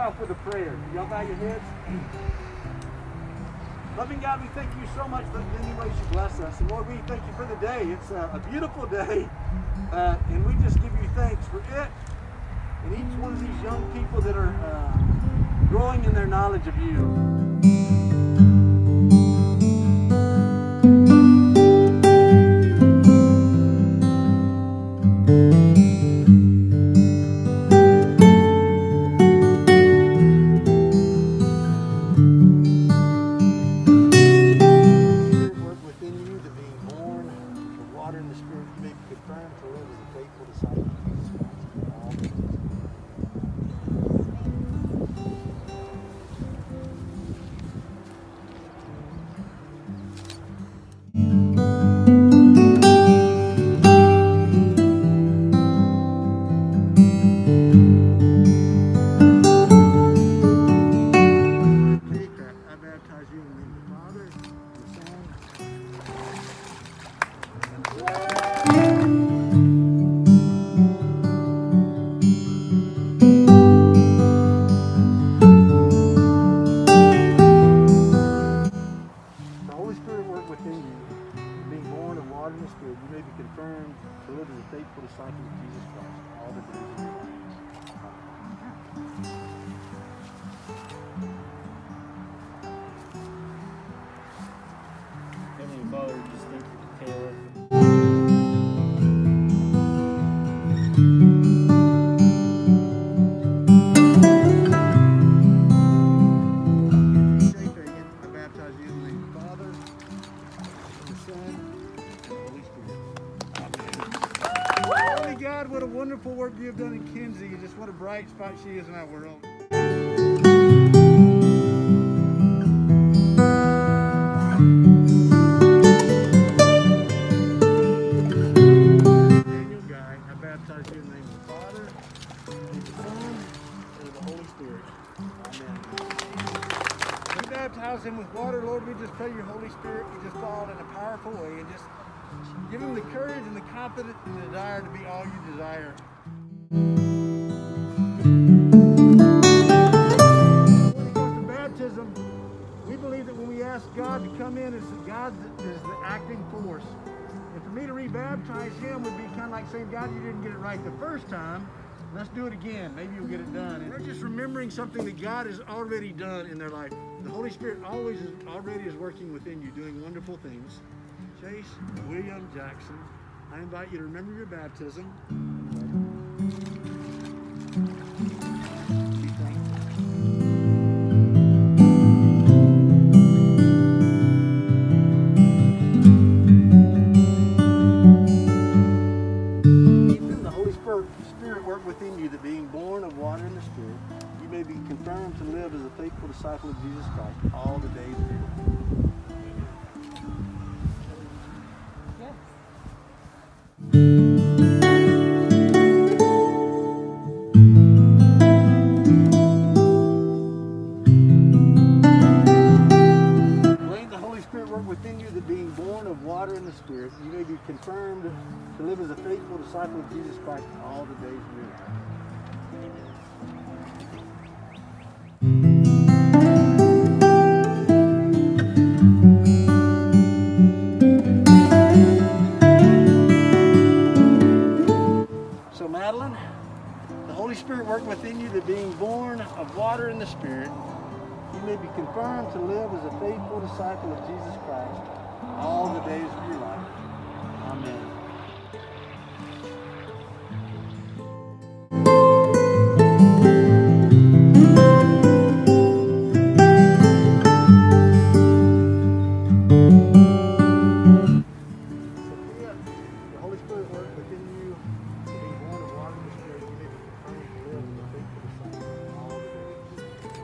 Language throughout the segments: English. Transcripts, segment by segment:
off with a prayer. Y'all bow your heads. Loving God, we thank you so much for the many ways you bless us. And Lord, we thank you for the day. It's a beautiful day. And we just give you thanks for it and each one of these young people that are growing in their knowledge of you. God, what a wonderful work you have done in Kinsey. Just what a bright spot she is in our world. Daniel Guy, I baptize you in the name of the Father, and the Son, and of the Holy Spirit. Amen. We baptize him with water, Lord. We just pray your Holy Spirit would just fall in a powerful way and just give him the courage and the confidence and the desire to be all you desire. When it comes to baptism, we believe that when we ask God to come in, God is the acting force. And for me to re-baptize him would be kind of like saying, God, you didn't get it right the first time. Let's do it again. Maybe you'll get it done. And they're just remembering something that God has already done in their life. The Holy Spirit already is working within you, doing wonderful things. Chase William Jackson, I invite you to remember your baptism. Be thankful. Even the Holy Spirit work within you, that being born of water and the Spirit, you may be confirmed to live as a faithful disciple of Jesus Christ all the days of your life. Within you, that being born of water and the Spirit, you may be confirmed to live as a faithful disciple of Jesus Christ all the days of your life. So Madeline, the Holy Spirit worked within you, that being born of water and the Spirit, you may be confirmed to live as a faithful disciple of Jesus Christ all the days of your life. Amen. Sophia, the Holy Spirit worked within you, to be born of water and the Spirit, you may be confirmed to live as a faithful disciple all the days of your life.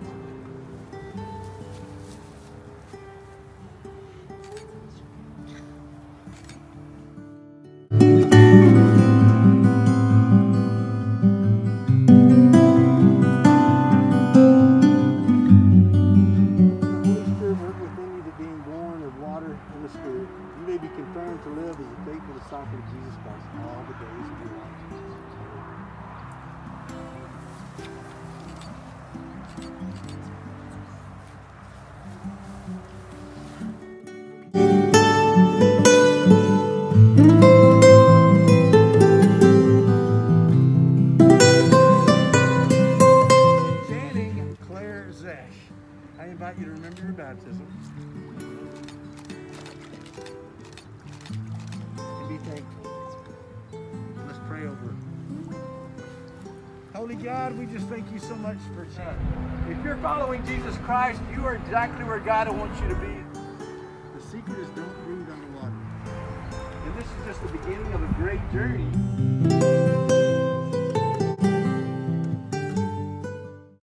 To live as a faithful disciple of Jesus Christ all the days of your life. thankful. Let's pray over it. Holy God, we just thank you so much for tonight. If you're following Jesus Christ, you are exactly where God wants you to be. The secret is don't breathe on the water. And this is just the beginning of a great journey.